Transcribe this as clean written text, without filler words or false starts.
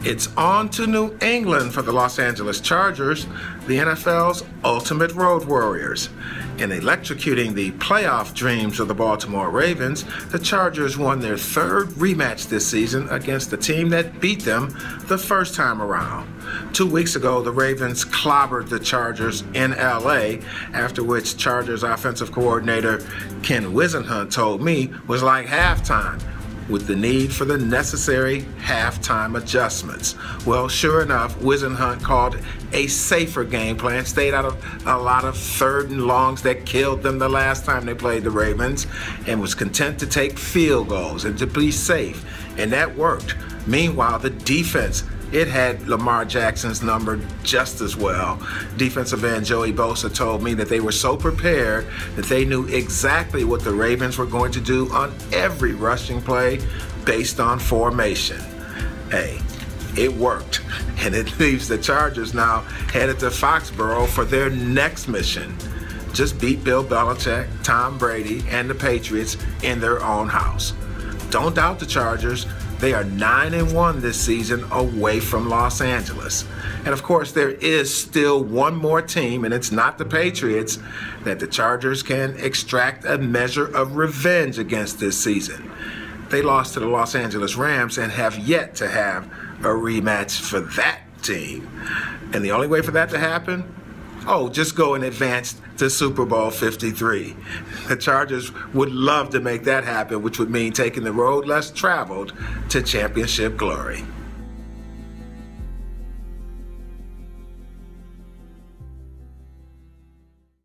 It's on to New England for the Los Angeles Chargers, the NFL's ultimate road warriors. In electrocuting the playoff dreams of the Baltimore Ravens, the Chargers won their third rematch this season against the team that beat them the first time around. 2 weeks ago, the Ravens clobbered the Chargers in LA, after which Chargers offensive coordinator Ken Whisenhunt told me was like halftime, with the need for the necessary halftime adjustments. Well, sure enough, Whisenhunt called a safer game plan, stayed out of a lot of third and longs that killed them the last time they played the Ravens, and was content to take field goals and to be safe, and that worked. Meanwhile, the defense, it had Lamar Jackson's number just as well. Defensive end Joey Bosa told me that they were so prepared that they knew exactly what the Ravens were going to do on every rushing play based on formation. Hey, it worked, and it leaves the Chargers now headed to Foxborough for their next mission. Just beat Bill Belichick, Tom Brady, and the Patriots in their own house. Don't doubt the Chargers. They are 9-1 this season away from Los Angeles. And of course, there is still one more team, and it's not the Patriots, that the Chargers can extract a measure of revenge against this season. They lost to the Los Angeles Rams and have yet to have a rematch for that team. And the only way for that to happen? Oh, just go and advance to Super Bowl 53. The Chargers would love to make that happen, which would mean taking the road less traveled to championship glory.